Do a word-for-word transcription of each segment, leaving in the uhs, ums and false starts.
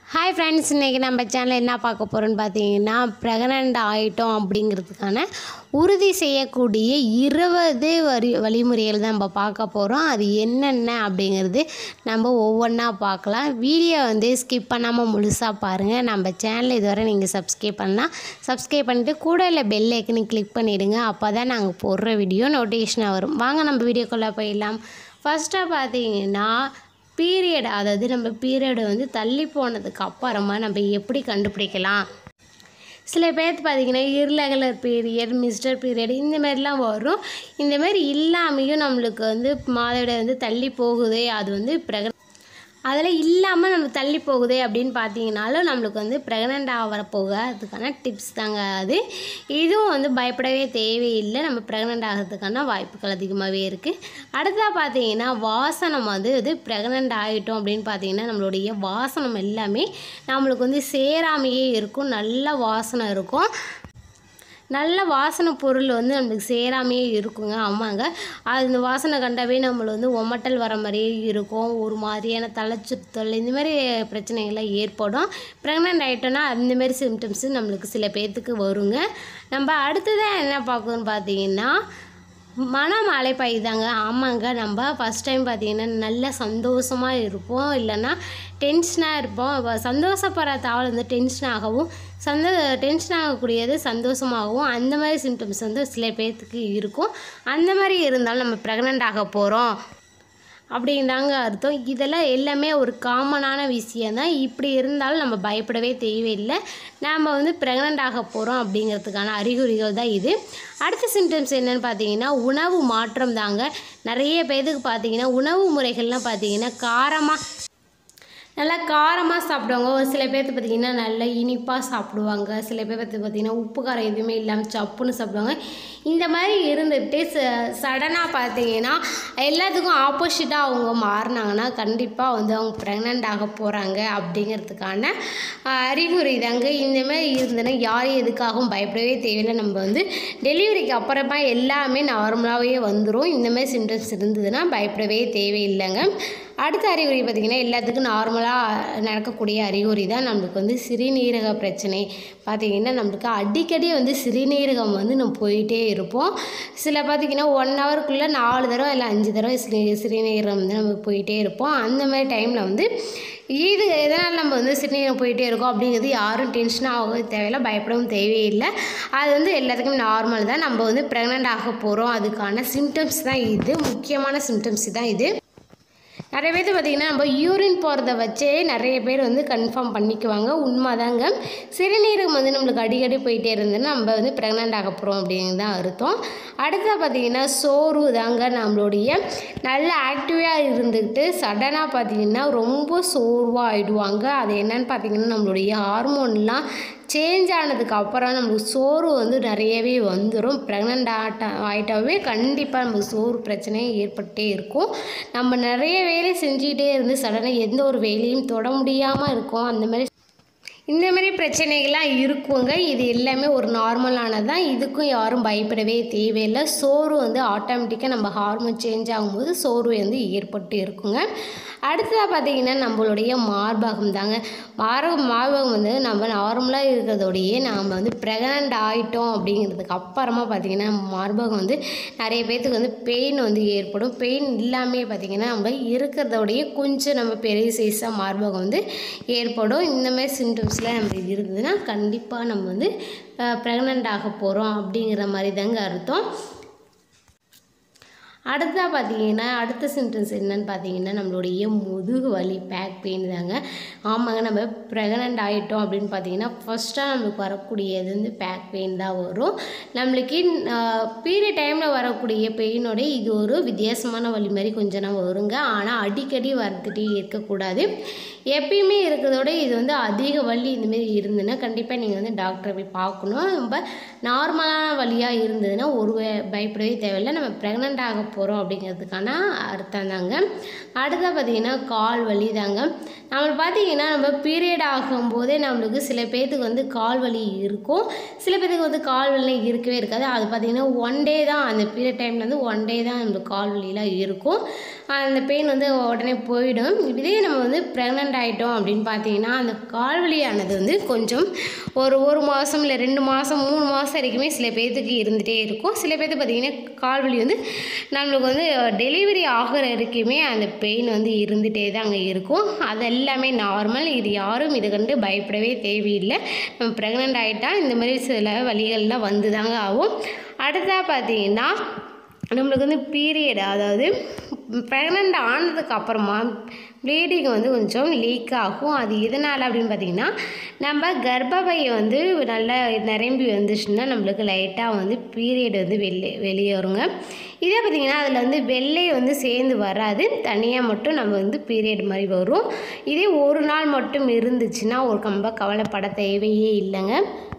Hi friends, இன்றைக்கி நம்ம சேனலில் என்ன பார்க்க போகிறோன்னு பார்த்தீங்கன்னா, ப்ரெக்னென்ட் ஆகிட்டோம் அப்படிங்கிறதுக்கான உறுதி செய்யக்கூடிய இருபது வரி வழிமுறைகள் தான் நம்ம பார்க்க போகிறோம். அது என்னென்ன அப்படிங்கிறது நம்ம ஒவ்வொன்றா பார்க்கலாம். வீடியோ வந்து ஸ்கிப் பண்ணாமல் முழுசாக பாருங்கள். நம்ம சேனல் இதுவரை நீங்கள் சப்ஸ்கிரைப் பண்ணால் சப்ஸ்கிரைப் பண்ணிவிட்டு கூட இல்லை பெல் ஐக்கனை கிளிக் பண்ணிவிடுங்க. அப்போ தான் நாங்கள் போடுற வீடியோ நோட்டிஃபிகேஷனாக வரும். வாங்க நம்ம வீடியோக்குள்ளே போயிடலாம். ஃபஸ்ட்டாக பார்த்தீங்கன்னா, பீரியட், அதாவது நம்ம பீரியடு வந்து தள்ளி போனதுக்கு அப்புறமா நம்ம எப்படி கண்டுபிடிக்கலாம். சில பேர்த்து பார்த்திங்கன்னா இர்ரெகுலர் பீரியட், மிஸ்டர் பீரியட் இந்த மாதிரிலாம் வரும். இந்தமாரி இல்லாமையும் நம்மளுக்கு வந்து மாதவிடாய் வந்து தள்ளி போகுது, அது வந்து ப்ரெக்னென்ட் அதில் இல்லாமல் நம்ம தள்ளி போகுது அப்படின்னு பார்த்தீங்கனாலும் நம்மளுக்கு வந்து ப்ரெக்னென்ட் ஆகிற போக அதுக்கான டிப்ஸ் தாங்க அது. இதுவும் வந்து பயப்படவே தேவையில்லை. நம்ம ப்ரெக்னென்ட் ஆகிறதுக்கான வாய்ப்புகள் அதிகமாகவே இருக்குது. அடுத்ததாக பார்த்தீங்கன்னா, வாசனம் வந்து இது ப்ரெக்னென்ட் ஆகிட்டோம் அப்படின்னு பார்த்தீங்கன்னா நம்மளுடைய வாசனம் எல்லாமே நம்மளுக்கு வந்து சேராமையே இருக்கும். நல்ல வாசனை இருக்கும். நல்ல வாசனை பொருள் வந்து நம்மளுக்கு சேராமையே இருக்குங்க. ஆமாங்க, அது இந்த வாசனை கண்டாவே நம்மளை வந்து ஒமட்டல் வர மாதிரியே இருக்கும். ஒரு மாதிரியான தலைச்சுத்தல் இந்தமாதிரி பிரச்சனைகள்லாம் ஏற்படும். ப்ரெக்னென்ட் ஆகிட்டோன்னா அந்தமாரி சிம்டம்ஸு நம்மளுக்கு சில பேர்த்துக்கு வருங்க. நம்ம அடுத்ததாக என்ன பார்க்கணுன்னு பார்த்தீங்கன்னா, மனம் அலைப்பாயுதாங்க. ஆமாங்க, நம்ம ஃபஸ்ட் டைம் பார்த்திங்கன்னா நல்ல சந்தோஷமாக இருப்போம், இல்லைன்னா டென்ஷனாக இருப்போம். சந்தோஷப்படுற தாவல் வந்து டென்ஷனாகவும், சந்தோ டென்ஷன் ஆகக்கூடியது சந்தோஷமாகவும் அந்த மாதிரி சிம்டம்ஸ் வந்து சில பேர்த்துக்கு இருக்கும். அந்த மாதிரி இருந்தாலும் நம்ம ப்ரெக்னென்ட் ஆக போகிறோம் அப்படின்தாங்க அர்த்தம். இதெல்லாம் எல்லாமே ஒரு காமனான விஷயந்தான். இப்படி இருந்தாலும் நம்ம பயப்படவே தேவையில்லை. நாம் வந்து ப்ரெக்னென்ட் ஆக போகிறோம் அப்படிங்கிறதுக்கான அறிகுறிகள் தான் இது. அடுத்த சிம்டம்ஸ் என்னென்னு பார்த்தீங்கன்னா, உணவு மாற்றம் தாங்க. நிறைய பேருக்கு பார்த்தீங்கன்னா உணவு முறைகள்லாம் பார்த்தீங்கன்னா காரமாக நல்லா காரமாக சாப்பிடுவாங்க. ஒரு சில பேர்த்து பார்த்திங்கன்னா நல்லா இனிப்பாக சாப்பிடுவாங்க. சில பேர் பார்த்து பார்த்திங்கன்னா உப்பு காரம் எதுவுமே இல்லாமல் சப்புன்னு சாப்பிடுவாங்க. இந்த மாதிரி இருந்துகிட்டு ச சடனாக பார்த்தீங்கன்னா எல்லாத்துக்கும் ஆப்போசிட்டாக அவங்க மாறினாங்கன்னா கண்டிப்பாக வந்து அவங்க ப்ரெக்னென்ட் ஆக போகிறாங்க அப்படிங்கிறதுக்கான அறிகுறி தாங்க. இந்தமாதிரி இருந்ததுன்னா யாரும் எதுக்காகவும் பயப்படவே தேவையில்லை. நம்ம வந்து டெலிவரிக்கு அப்புறமா எல்லாமே நார்மலாகவே வந்துடும். இந்தமாதிரி சிம்டம்ஸ் இருந்ததுன்னா பயப்படவே தேவையில்லைங்க. அடுத்த அறிகுறி பார்த்திங்கன்னா எல்லாத்துக்கும் நார்மலாக நடக்கக்கூடிய அறிகுறி தான் நம்மளுக்கு வந்து சிறுநீரக பிரச்சனை. பார்த்திங்கன்னா நம்மளுக்கு அடிக்கடி வந்து சிறுநீரகம் வந்து நம்ம போயிட்டே இருப்போம். சில பார்த்திங்கன்னா ஒன் ஹவருக்குள்ளே நாலு தடவை இல்லை அஞ்சு தடவை சிறு சிறுநீரகம் வந்து நம்ம போயிட்டே இருப்போம். அந்த மாதிரி டைமில் வந்து இது எதனால் நம்ம வந்து சிறுநீரகம் போயிட்டே இருக்கோம் அப்படிங்கிறது யாரும் டென்ஷனாக ஆக தேவையில்லை, பயப்படவும் தேவையில்லை. அது வந்து எல்லாத்துக்கும் நார்மல் தான். நம்ம வந்து ப்ரெக்னென்ட் ஆக போகிறோம், அதுக்கான சிம்டம்ஸ் தான் இது. முக்கியமான சிம்டம்ஸ் தான் இது. நிறைய பேர் பார்த்திங்கன்னா நம்ம யூரின் போகிறத வச்சே நிறைய பேர் வந்து கன்ஃபார்ம் பண்ணிக்குவாங்க. உண்மைதாங்க. சிறுநீரகம் வந்து நம்மளுக்கு அடிக்கடி போயிட்டே இருந்ததுன்னா நம்ம வந்து ப்ரெக்னென்ட் ஆக போகிறோம் அப்படிங்கிறது தான் அர்த்தம். அடுத்தது பார்த்திங்கன்னா சோர்வு தாங்க. நம்மளுடைய நல்ல ஆக்டிவாக இருந்துக்கிட்டு சடனாக பார்த்திங்கன்னா ரொம்ப சோர்வாக ஆகிடுவாங்க. அது என்னென்னு பார்த்திங்கன்னா நம்மளுடைய ஹார்மோன்லாம் சேஞ்ச் ஆனதுக்கு அப்புறம் நம்மளுக்கு சோர்வு வந்து நிறையவே வந்துடும். ப்ரெக்னென்ட் ஆட்ட ஆகிட்டாவே கண்டிப்பாக நமக்கு சோர்வு பிரச்சனையும் ஏற்பட்டே இருக்கும். நம்ம நிறைய வேலை செஞ்சுக்கிட்டே இருந்து சடனாக எந்த ஒரு வேலையும் தொட முடியாமல் இருக்கும். அந்த மாதிரி இந்தமாரி பிரச்சனைகள்லாம் இருக்குங்க. இது எல்லாமே ஒரு நார்மலானது தான். இதுக்கும் யாரும் பயப்படவே தேவையில்லை. சோர்வு வந்து ஆட்டோமேட்டிக்காக நம்ம ஹார்மோன் சேஞ்ச் ஆகும்போது சோர்வு வந்து ஏற்பட்டு இருக்குங்க. அடுத்ததாக பார்த்திங்கன்னா நம்மளுடைய மார்பகம் தாங்க. மார்ப மார்பகம் வந்து நம்ம நார்மலாக இருக்கிறதோடையே நாம் வந்து ப்ரெக்னென்ட் ஆகிட்டோம் அப்படிங்கிறதுக்கு அப்புறமா பார்த்திங்கன்னா மார்பகம் வந்து நிறைய பேர்த்துக்கு வந்து பெயின் வந்து ஏற்படும். பெயின் இல்லாமே பார்த்திங்கன்னா நம்ம இருக்கிறதோடையே கொஞ்சம் நம்ம பெரிய சைஸாக மார்பகம் வந்து ஏற்படும். இந்தமாதிரி சிம்டம்ஸ்லாம் நம்ம இருந்ததுன்னா கண்டிப்பாக நம்ம வந்து ப்ரெக்னென்ட் ஆக போகிறோம் அப்படிங்கிற மாதிரி தாங்க அர்த்தம். அடுத்ததாக பார்த்தீங்கன்னா அடுத்த சிம்டம்ஸ் என்னென்னு பார்த்தீங்கன்னா நம்மளுடைய முதுகு வலி, பேக் பெயின் தாங்க. ஆமாங்க, நம்ம ப்ரெக்னென்ட் ஆகிட்டோம் அப்படின்னு பார்த்தீங்கன்னா ஃபஸ்ட்டாக நம்மளுக்கு வரக்கூடியது வந்து பேக் பெயின் தான் வரும். நம்மளுக்கு பீரியட் டைமில் வரக்கூடிய பெயினோட இது ஒரு வித்தியாசமான வலி மாதிரி கொஞ்சம் நாள் வருங்க. ஆனால் அடிக்கடி வந்துட்டே இருக்கக்கூடாது. எப்பயுமே இருக்கிறதோட இது வந்து அதிக வலி இந்தமாரி இருந்ததுன்னா கண்டிப்பாக நீங்கள் வந்து டாக்டரை போய் பார்க்கணும். நம்ம நார்மலான வலியாக இருந்ததுன்னா ஒரு பயப்படவே தேவையில்லை. நம்ம ப்ரெக்னென்ட் ஆக போகிறோம் அப்படிங்கிறதுக்கான அர்த்தம் தாங்க. அடுத்த பார்த்திங்கன்னா கால் வலி தாங்க. நம்மளுக்கு பார்த்திங்கன்னா நம்ம பீரியட் ஆகும்போதே நம்மளுக்கு சில பேர்த்துக்கு வந்து கால் வலி இருக்கும், சில பேர்த்துக்கு வந்து கால் வலி இருக்கவே இருக்காது. அது பார்த்திங்கன்னா ஒன் டே தான், அந்த பீரியட் டைமில் வந்து ஒன் டே தான் நம்மளுக்கு கால் வலிலாம் இருக்கும். அந்த பெயின் வந்து உடனே போயிடும். இதே நம்ம வந்து ப்ரெக்னென்ட் ஆகிட்டோம் அப்படின்னு பார்த்தீங்கன்னா அந்த கால் வலியானது வந்து கொஞ்சம் ஒரு ஒரு மாதம் இல்லை ரெண்டு மாதம் மூணு மாதம் வரைக்குமே சில பேர்த்துக்கு இருந்துகிட்டே இருக்கும். சில பேர்த்துக்கு பார்த்திங்கன்னா கால் வலி வந்து நம்மளுக்கு வந்து டெலிவரி ஆகிற வரைக்குமே அந்த பெயின் வந்து இருந்துகிட்டே தான் அங்கே இருக்கும். அது எல்லாமே நார்மல். இது யாரும் இது கண்டு பயப்படவே தேவையில்லை. நம்ம ப்ரெக்னென்ட் ஆகிட்டா இந்த மாதிரி சில வலிகள்லாம் வந்து தாங்க ஆகும். அடுத்ததாக பார்த்தீங்கன்னா நம்மளுக்கு வந்து பீரியட், அதாவது ப்ரெக்னென்ட் ஆனதுக்கு அப்புறமா ப்ளீடிங் வந்து கொஞ்சம் லீக் ஆகும். அது எதனால் அப்படின்னு பார்த்திங்கன்னா நம்ம கர்ப்பப்பையை வந்து நல்லா நிரம்பி வந்துச்சுன்னா நம்மளுக்கு லைட்டாக வந்து பீரியட் வந்து வெளியே வெளியே வருங்க. இதே பார்த்திங்கன்னா அதில் வந்து வெள்ளை வந்து சேர்ந்து வராது, தனியாக மட்டும் நம்ம வந்து பீரியட் மாதிரி வரும். இதே ஒரு நாள் மட்டும் இருந்துச்சுன்னா ஒரு கம்ப கவலைப்பட தேவையே இல்லைங்க.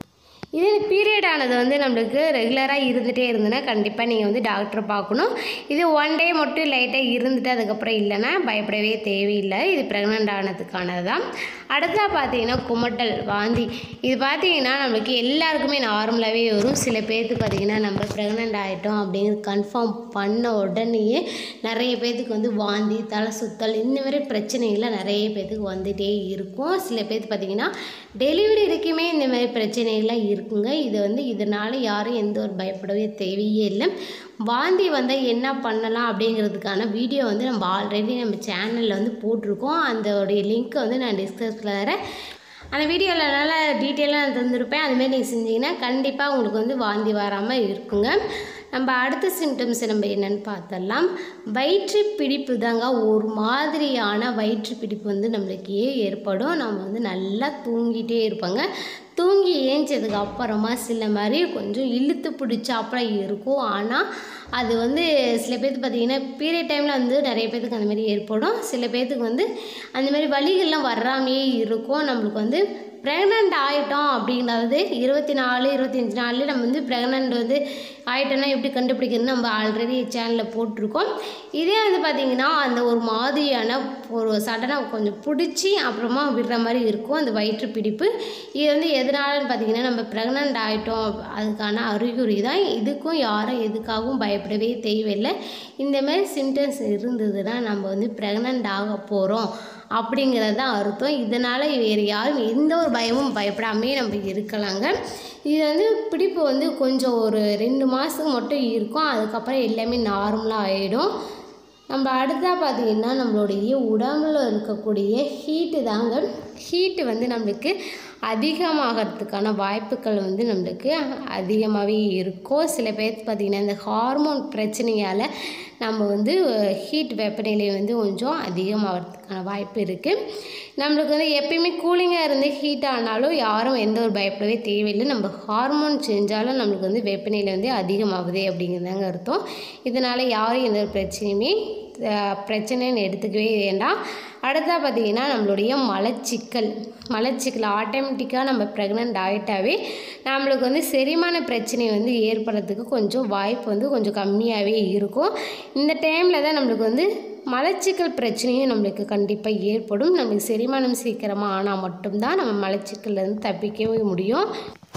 இதே பீரியட் ஆனது வந்து நம்மளுக்கு ரெகுலராக இருந்துகிட்டே இருந்ததுன்னா கண்டிப்பாக நீங்கள் வந்து டாக்டரை பார்க்கணும். இது ஒன் டே மட்டும் லைட்டாக இருந்துட்டு அதுக்கப்புறம் இல்லைன்னா பயப்படவே தேவையில்லை. இது ப்ரெக்னென்ட் ஆனதுக்கானது தான். அடுத்ததாக பார்த்தீங்கன்னா குமட்டல், வாந்தி. இது பார்த்தீங்கன்னா நம்மளுக்கு எல்லாருக்குமே நார்மலாகவே வரும். சில பேர்த்துக்கு பார்த்திங்கன்னா நம்ம ப்ரெக்னென்ட் ஆகிட்டோம் அப்படிங்கிறது கன்ஃபார்ம் பண்ண உடனேயே நிறைய பேர்த்துக்கு வந்து வாந்தி, தலை சுத்தல், இந்த மாதிரி பிரச்சனைகள்லாம் நிறைய பேர்த்துக்கு வந்துகிட்டே இருக்கும். சில பேர்த்து பார்த்திங்கன்னா டெலிவரி வரைக்குமே இந்த மாதிரி பிரச்சனைகள்லாம் இருக்குங்க. இது வந்து இதனால் யாரும் எந்த ஒரு பயப்படவே தேவையே இல்லை. வாந்தி வந்தால் என்ன பண்ணலாம் அப்படிங்கிறதுக்கான வீடியோ வந்து நம்ம ஆல்ரெடி நம்ம சேனலில் வந்து போட்டிருக்கோம். அதோடைய லிங்க்கை வந்து நான் டிஸ்கஸில் தரேன். அந்த வீடியோவில் நல்லா டீட்டெயிலாக நான் தந்துருப்பேன். அதுமாரி நீங்கள் செஞ்சிங்கன்னா கண்டிப்பாக உங்களுக்கு வந்து வாந்தி வராமல் இருக்குங்க. நம்ம அடுத்த சிம்டம்ஸ் நம்ம என்னென்னு பார்த்தலாம். வயிற்று பிடிப்பு தாங்க. ஒரு மாதிரியான வயிற்று பிடிப்பு வந்து நம்மளுக்கு ஏற்படும். நம்ம வந்து நல்லா தூங்கிட்டே இருப்பாங்க. தூங்கி ஏஞ்சதுக்கு அப்புறமா சில மாதிரி கொஞ்சம் இழுத்து பிடிச்சாப்புல இருக்கும். ஆனால் அது வந்து சில பேர்த்துக்கு பார்த்திங்கன்னா பீரியட் டைமில் வந்து நிறைய பேர்த்துக்கு அந்த மாதிரி ஏற்படும். சில பேர்த்துக்கு வந்து அந்த மாதிரி வலிகள்லாம் வராமையே இருக்கும். நம்மளுக்கு வந்து ப்ரெக்னென்ட் ஆகிட்டோம் அப்படிங்கிறது இருபத்தி நாலு இருபத்தஞ்சி நாள்லேயே நம்ம வந்து ப்ரெக்னென்ட் வந்து ஆகிட்டோன்னா எப்படி கண்டுபிடிக்கிறதுன்னு நம்ம ஆல்ரெடி சேனலில் போட்டிருக்கோம். இதே வந்து பார்த்திங்கன்னா அந்த ஒரு மாதிரியான ஒரு சடனாக கொஞ்சம் பிடிச்சி அப்புறமா விடுற மாதிரி இருக்கும் அந்த வயிற்று பிடிப்பு. இது வந்து எதனாலன்னு பார்த்திங்கன்னா நம்ம ப்ரெக்னென்ட் ஆகிட்டோம் அதுக்கான அறிகுறி தான். இதுக்கும் யாரும் எதுக்காகவும் பயப்படவே தேவையில்லை. இந்தமாதிரி சிம்டம்ஸ் இருந்ததுன்னா நம்ம வந்து ப்ரெக்னென்ட் ஆக போகிறோம் அப்படிங்கிறது தான் அர்த்தம். இதனால் வேறு யாரும் எந்த ஒரு பயமும் பயப்படாமே நம்ம இருக்கலாங்க. இது வந்து பிடிப்பு வந்து கொஞ்சம் ஒரு ரெண்டு மாதத்துக்கு மட்டும் இருக்கும். அதுக்கப்புறம் எல்லாமே நார்மலாக ஆகிடும். நம்ம அடுத்தா பார்த்திங்கன்னா நம்மளுடைய உடம்புல இருக்கக்கூடிய ஹீட்டு தாங்க. ஹீட்டு வந்து நம்மளுக்கு அதிகமாகிறதுக்கான வாய்ப்புகள் வந்து நம்மளுக்கு அதிகமாகவே இருக்கும். சில பேர் பார்த்திங்கன்னா இந்த ஹார்மோன் பிரச்சனையால் நம்ம வந்து ஹீட் வெப்பநிலை வந்து கொஞ்சம் அதிகமாகிறதுக்கான வாய்ப்பு இருக்குது. நம்மளுக்கு வந்து எப்பயுமே கூலிங்காக இருந்து ஹீட் ஆனாலும் யாரும் எந்த ஒரு பயப்படவே தேவையில்லை. நம்ம ஹார்மோன் செஞ்சாலும் நம்மளுக்கு வந்து வெப்பநிலை வந்து அதிகமாகுது அப்படிங்கிறதாங்க அர்த்தம். இதனால் யாரும் எந்த ஒரு பிரச்சனையுமே பிரச்சனைன்னு எடுத்துக்கவே வேண்டாம். அடுத்தா பார்த்திங்கன்னா நம்மளுடைய மலச்சிக்கல் மலச்சிக்கல் ஆட்டோமேட்டிக்காக நம்ம ப்ரெக்னென்ட் ஆகிட்டாவே நம்மளுக்கு வந்து செரிமான பிரச்சனை வந்து ஏற்படுறதுக்கு கொஞ்சம் வாய்ப்பு வந்து கொஞ்சம் கம்மியாகவே இருக்கும். இந்த டைமில் தான் நம்மளுக்கு வந்து மலச்சிக்கல் பிரச்சனையும் நம்மளுக்கு கண்டிப்பாக ஏற்படும். நம்மளுக்கு செரிமானம் சீக்கிரமாக ஆனால் மட்டும்தான் நம்ம மலச்சிக்கல்லேருந்து தப்பிக்கவே முடியும்.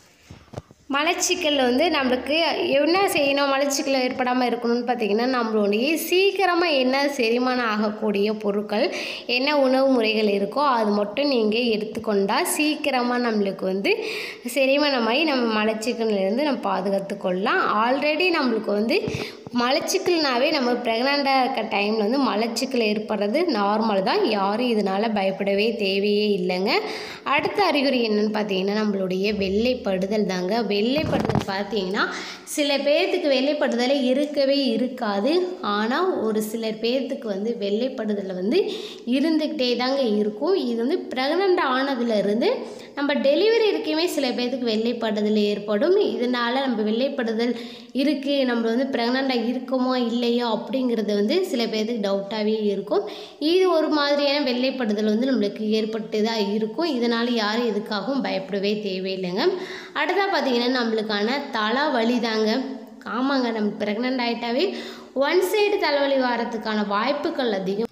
மலச்சிக்கல் வந்து நம்மளுக்கு என்ன செய்யணும், மலச்சிக்கல் ஏற்படாமல் இருக்கணும்னு பார்த்திங்கன்னா நம்மளுடைய சீக்கிரமாக என்ன செரிமானம் ஆகக்கூடிய பொருட்கள் என்ன உணவு முறைகள் இருக்கோ அது மட்டும் நீங்கள் எடுத்துக்கொண்டால் சீக்கிரமாக நம்மளுக்கு வந்து செரிமானமாகி நம்ம மலச்சிக்கல்லேருந்து நம்ம பாதுகாத்து கொள்ளலாம். ஆல்ரெடி நம்மளுக்கு வந்து மலச்சிக்கல்னாவே நம்ம ப்ரெக்னெண்ட்டாக இருக்க டைமில் வந்து மலச்சிக்கல் ஏற்படுறது நார்மல் தான். யாரும் இதனால் பயப்படவே தேவையே இல்லைங்க. அடுத்த அறிகுறி என்னென்னு பார்த்தீங்கன்னா நம்மளுடைய வெள்ளைப்படுதல் தாங்க. வெள்ளைப்படுதல் பார்த்தீங்கன்னா சில பேர்த்துக்கு வெள்ளைப்படுதல் இருக்கவே இருக்காது. ஆனால் ஒரு சிலர் பேர்த்துக்கு வந்து வெள்ளைப்படுதல் வந்து இருந்துக்கிட்டே தாங்க இருக்கும். இது வந்து ப்ரெக்னெண்ட் ஆனதுலேருந்து நம்ம டெலிவரி வரைக்குமே சில பேர்த்துக்கு வெள்ளைப்படுதல் ஏற்படும். இதனால் நம்ம வெள்ளைப்படுதல் இருக்குது, நம்ம வந்து ப்ரெக்னெண்ட்டாக இருக்குமோ இல்லையோ அப்படிங்கிறது வந்து சில பேர்த்துக்கு டவுட்டாகவே இருக்கும். இது ஒரு மாதிரியான வெள்ளைப்படுதல் வந்து நம்மளுக்கு ஏற்பட்டு தான் இருக்கும். இதனால் யாரும் எதுக்காகவும் பயப்படவே தேவையில்லைங்க. அடுத்தா பார்த்திங்கன்னா நம்மளுக்கான தலை வலி தாங்க. ஆமாங்க, நம்ம ப்ரெக்னென்ட் ஆகிட்டாவே ஒன் சைடு தலைவலி வரத்துக்கான வாய்ப்புகள் அதிகம்.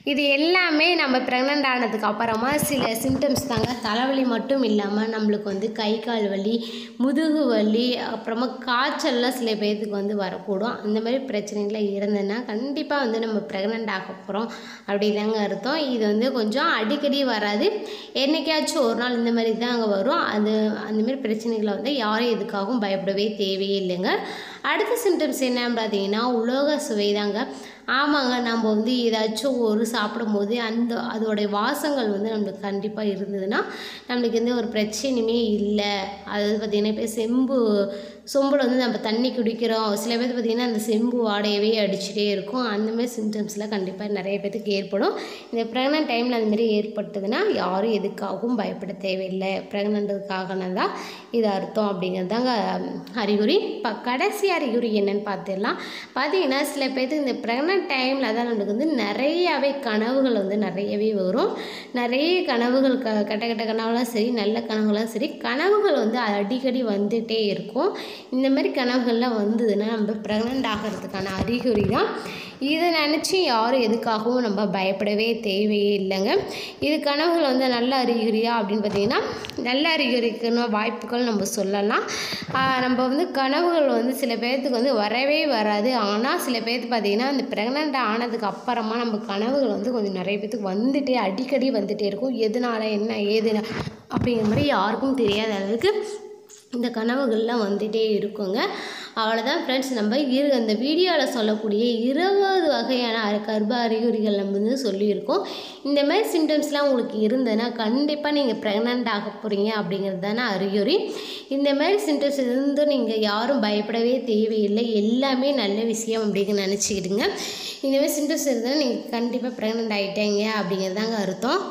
இது எல்லாமே நம்ம ப்ரெக்னென்ட் ஆனதுக்கு அப்புறமா சில சிம்டம்ஸ் தாங்க. தலைவலி மட்டும் இல்லாமல் நம்மளுக்கு வந்து கை கால் வலி, முதுகு வலி, அப்புறமா காய்ச்சல்லாம் சில பேர்த்துக்கு வந்து வரக்கூடும். அந்த மாதிரி பிரச்சனைகள் இருந்ததுன்னா கண்டிப்பாக வந்து நம்ம ப்ரெக்னென்ட் ஆக போகிறோம் அப்படி தாங்க அர்த்தம். இது வந்து கொஞ்சம் அடிக்கடி வராது, என்றைக்காச்சும் ஒரு நாள் இந்த மாதிரி தான் அங்கே வரும். அது அந்தமாரி பிரச்சனைகளை வந்து யாரும் எதுக்காகவும் பயப்படவே தேவையே இல்லைங்க. அடுத்த சிம்டம்ஸ் என்னன்னு பார்த்தீங்கன்னா உலோக சுவை தாங்க. ஆமாங்க, நம்ம வந்து ஏதாச்சும் ஒரு சாப்பிடும்போது அந்த அதோடைய வாசங்கள் வந்து நம்மளுக்கு கண்டிப்பாக இருந்ததுன்னா நம்மளுக்கு எந்த ஒரு பிரச்சனையுமே இல்லை. அதாவது பார்த்திங்கன்னா இப்போ செம்பு சொம்பில் வந்து நம்ம தண்ணி குடிக்கிறோம், சில பேர் பார்த்திங்கன்னா அந்த செம்பு வாடையவே அடிச்சுட்டே இருக்கும். அந்தமாதிரி சிம்டம்ஸ்லாம் கண்டிப்பாக நிறைய பேருக்கு ஏற்படும். இந்த ப்ரெக்னென்ட் டைமில் அந்தமாரி ஏற்பட்டதுன்னா யாரும் எதுக்காகவும் பயப்பட தேவையில்லை. ப்ரெக்னென்ட்டுக்காகனா தான் இது அர்த்தம் அப்படிங்கிறது தாங்க அறிகுறி. இப்போ கடைசி அறிகுறி என்னென்னு பார்த்துடலாம். பார்த்திங்கன்னா சில பேர்த்துக்கு இந்த ப்ரெக்னென்ட் டைமில் தான் நம்மளுக்கு வந்து நிறையாவே கனவுகள் வந்து நிறையவே வரும். நிறைய கனவுகள் க கெட்ட கெட்ட கனவுலாம் சரி, நல்ல கனவுலாம் சரி, கனவுகள் வந்து அடிக்கடி வந்துகிட்டே இருக்கும். இந்த மாதிரி கனவுகள்லாம் வந்ததுன்னா நம்ம ப்ரெக்னென்ட் ஆகிறதுக்கான அறிகுறி தான். இதை நினச்சி யாரும் எதுக்காகவும் நம்ம பயப்படவே தேவையே இல்லைங்க. இது கனவுகள் வந்து நல்ல அறிகுறியா அப்படின்னு பார்த்திங்கன்னா நல்ல அறிகுறிக்குன்னு வாய்ப்புகள் நம்ம சொல்லலாம். நம்ம வந்து கனவுகள் வந்து சில பேர்த்துக்கு வந்து வரவே வராது. ஆனால் சில பேர்த்து பார்த்திங்கன்னா அந்த ப்ரெக்னென்ட் ஆனதுக்கு அப்புறமா நம்ம கனவுகள் வந்து கொஞ்சம் நிறைய பேர்த்துக்கு வந்துட்டே அடிக்கடி வந்துகிட்டே இருக்கும். எதனால என்ன ஏது அப்படிங்கிற மாதிரி யாருக்கும் தெரியாத அளவுக்கு இந்த கனவுகள்லாம் வந்துகிட்டே இருக்குங்க. அவ்வளோதான் ஃப்ரெண்ட்ஸ், நம்ம இரு அந்த வீடியோவில் சொல்லக்கூடிய இருபது வகையான கர்ப்ப அறிகுறிகள் நம்ம வந்து சொல்லியிருக்கோம். இந்த மாதிரி சிம்டம்ஸ்லாம் உங்களுக்கு இருந்ததுன்னா கண்டிப்பாக நீங்கள் ப்ரெக்னென்ட் ஆக போகிறீங்க அப்படிங்கிறது தானே அறிகுறி. இந்த மாதிரி சிம்டம்ஸ் இருந்து நீங்கள் யாரும் பயப்படவே தேவையில்லை, எல்லாமே நல்ல விஷயம் அப்படின்னு நினச்சிக்கிடுங்க. இந்த மாதிரி சிம்டம்ஸ் இருந்தால் நீங்கள் கண்டிப்பாக ப்ரெக்னென்ட் ஆகிட்டீங்க அப்படிங்கிறது தாங்க அர்த்தம்.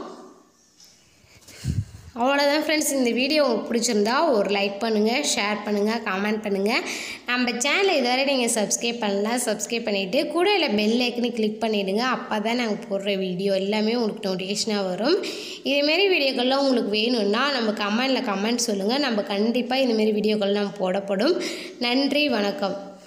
அவ்வளோதான் ஃப்ரெண்ட்ஸ், இந்த வீடியோ உங்களுக்கு பிடிச்சிருந்தா ஒரு லைக் பண்ணுங்கள், ஷேர் பண்ணுங்கள், கமெண்ட் பண்ணுங்கள். நம்ம சேனலை இதுவரை நீங்கள் சப்ஸ்கிரைப் பண்ணலாம், சப்ஸ்கிரைப் பண்ணிவிட்டு கூட இல்லை பெல் ஐக்கனை கிளிக் பண்ணிவிடுங்க. அப்போ தான் நாங்கள் போடுற வீடியோ எல்லாமே உங்களுக்கு நோட்டிஃபிகேஷனாக வரும். இதேமாரி வீடியோக்கள்லாம் உங்களுக்கு வேணும்னா நம்ம கமெண்டில் கமெண்ட் சொல்லுங்கள். நம்ம கண்டிப்பாக இந்தமாரி வீடியோக்கள் நம்ம போடப்படும். நன்றி, வணக்கம்.